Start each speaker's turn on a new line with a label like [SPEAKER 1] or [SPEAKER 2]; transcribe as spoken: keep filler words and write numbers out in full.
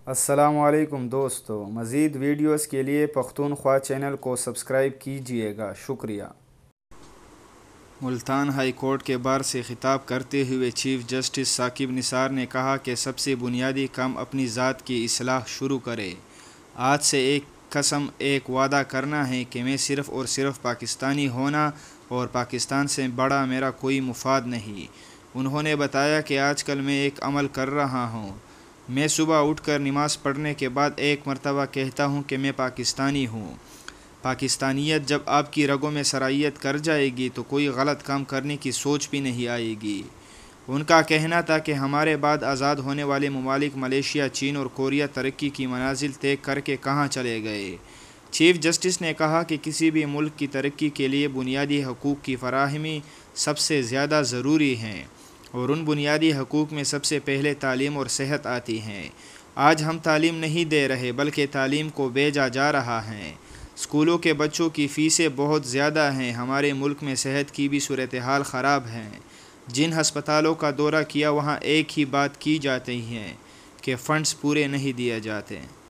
[SPEAKER 1] السلام علیکم دوستو، مزید ویڈیوز کے لیے پختونخوا چینل کو سبسکرائب کیجیے گا، شکریہ۔ ملتان ہائی کورٹ کے بار سے خطاب کرتے ہوئے چیف جسٹس ثاقب نثار نے کہا کہ سب سے بنیادی کام اپنی ذات کی اصلاح شروع کرے۔ آج سے ایک قسم ایک وعدہ کرنا ہے کہ میں صرف اور صرف پاکستانی ہونا اور پاکستان سے بڑا میرا کوئی مفاد نہیں۔ انہوں نے بتایا کہ آج کل میں ایک عمل کر رہا ہوں۔ میں صبح اٹھ کر نماز پڑھنے کے بعد ایک مرتبہ کہتا ہوں کہ میں پاکستانی ہوں۔ پاکستانیت جب آپ کی رگوں میں سرائیت کر جائے گی تو کوئی غلط کام کرنے کی سوچ بھی نہیں آئے گی۔ ان کا کہنا تھا کہ ہمارے بعد آزاد ہونے والے ممالک ملائیشیا، چین اور کوریا ترقی کی منازل طے کر کے کہاں چلے گئے۔ چیف جسٹس نے کہا کہ کسی بھی ملک کی ترقی کے لیے بنیادی حقوق کی فراہمی سب سے زیادہ ضروری ہے، اور ان بنیادی حقوق میں سب سے پہلے تعلیم اور صحت آتی ہیں۔ آج ہم تعلیم نہیں دے رہے بلکہ تعلیم کو بیچا جا رہا ہے۔ اسکولوں کے بچوں کی فیسیں بہت زیادہ ہیں۔ ہمارے ملک میں صحت کی بھی صورتحال خراب ہے۔ جن ہسپتالوں کا دورہ کیا وہاں ایک ہی بات کی جاتی ہے کہ فنڈز پورے نہیں دیے جاتے۔